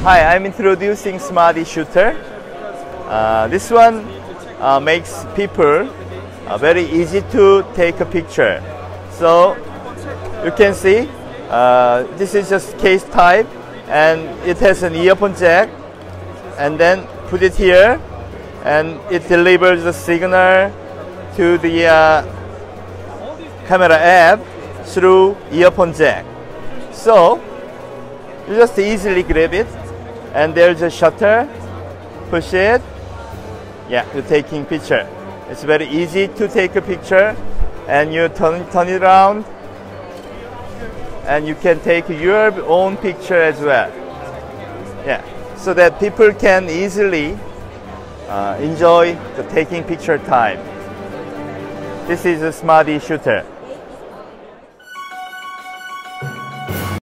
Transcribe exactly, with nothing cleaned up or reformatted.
Hi, I'm introducing Smarty Shooter. Uh, this one uh, makes people uh, very easy to take a picture. So you can see uh, this is just case type, and it has an earphone jack, and then put it here, and it delivers the signal to the uh, camera app through earphone jack. So you just easily grab it, and there's a shutter, push it, yeah, you're taking picture. It's very easy to take a picture, and you turn, turn it around, and you can take your own picture as well. Yeah, so that people can easily uh, enjoy the taking picture time. This is a Smarty Shooter.